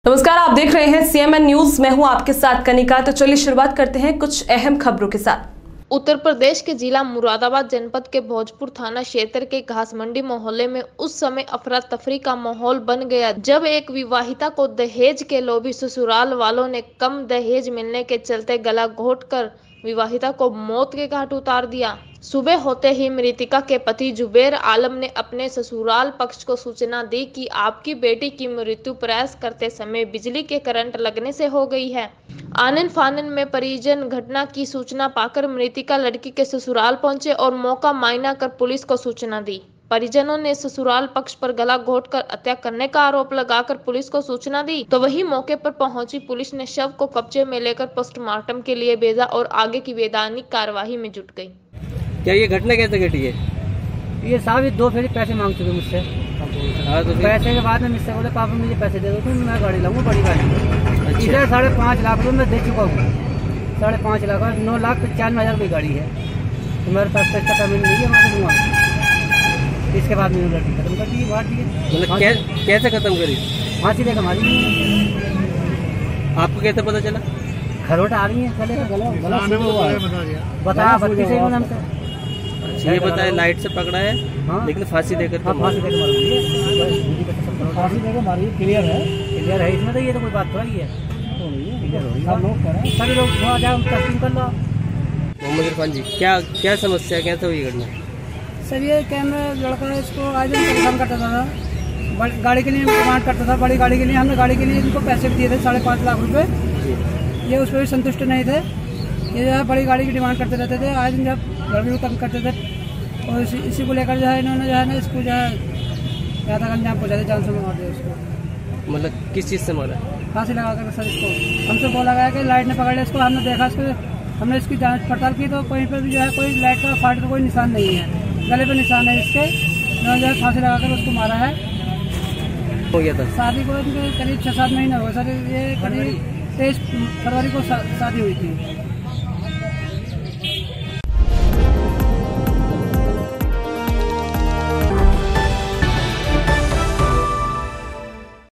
नमस्कार, आप देख रहे हैं CMN न्यूज। मैं हूं आपके साथ कनिका। तो चलिए शुरुआत करते हैं कुछ अहम खबरों के साथ। उत्तर प्रदेश के जिला मुरादाबाद जनपद के भोजपुर थाना क्षेत्र के घास मंडी मोहल्ले में उस समय अफरा तफरी का माहौल बन गया जब एक विवाहिता को दहेज के लोभी ससुराल वालों ने कम दहेज मिलने के चलते गला घोंटकर विवाहिता को मौत के घाट उतार दिया। सुबह होते ही मृतिका के पति जुबेर आलम ने अपने ससुराल पक्ष को सूचना दी कि आपकी बेटी की मृत्यु प्रयास करते समय बिजली के करंट लगने से हो गई है। आनन फानन में परिजन घटना की सूचना पाकर मृतिका लड़की के ससुराल पहुंचे और मौका मायना कर पुलिस को सूचना दी। परिजनों ने ससुराल पक्ष पर गला घोंटकर हत्या करने का आरोप लगाकर पुलिस को सूचना दी, तो वही मौके पर पहुंची पुलिस ने शव को कब्जे में लेकर पोस्टमार्टम के लिए भेजा और आगे की वैधानिक कार्यवाही में जुट गई। क्या ये घटना कैसे घटी है? ये साहब दो फेरी पैसे मांग चुके मुझसे। तो पैसे के बाद में मुझसे बोले पापा मुझे पैसे दे दो तो मैं गाड़ी लाऊंगा, बड़ी गाड़ी। अच्छा। इधर 5.5 लाख रुपये मैं दे चुका हूँ। 5.5 लाख और 9,95,000 की गाड़ी है, तो मेरे पास पैसा पेमेंट नहीं है, मैं दूंगा। इसके बाद मैंने लड़की खत्म कर दी, बांट दी। मतलब कैसे खत्म करी? फांसी देकर मारी। आपको कैसे पता चला? खरोटा आ रही है, चलेगा बताया 32 से नाम से। अच्छा, ये बताया लाइट से पकड़ा है। हाँ? लेकिन फांसी देकर फांसी देकर मारी। क्लियर है इसमें, तो ये तो कोई बात थोड़ा ही है। सभी लोग थोड़ा जाओ तस्लीम कर लो। मोहम्मद इरफान जी, क्या समस्या, कैसे हुई घटना? सर ये कैमरा लड़का है, इसको आज परेशान करता था, गाड़ी के लिए डिमांड करता था, बड़ी गाड़ी के लिए। हमने गाड़ी के लिए इनको पैसे भी दिए थे 5.5 लाख रुपए। ये उस पर भी संतुष्ट नहीं थे, ये जो है बड़ी गाड़ी की डिमांड करते रहते थे। आज जब लड़की को तंग करते थे और इसी को लेकर जो है इन्होंने जो है ना इसको जो है ज़्यादा अंजाम पहुँचा दिया, जान से मार दिया इसको। मतलब किस चीज़ से मारा? फांसी लगा कर सर इसको। हमसे बोला गया कि लाइट ने पकड़ लिया इसको। हमने देखा इसको, हमने इसकी जाँच पड़ताल की तो कहीं पर भी जो है कोई लाइट का फाट का कोई निशान नहीं है, गले पे निशान है इसके। जो है फांसी लगाकर उसको मारा है। हो गया था शादी को करीब 6-7 महीने हो सर। ये करीब 23 फरवरी को शादी हुई थी।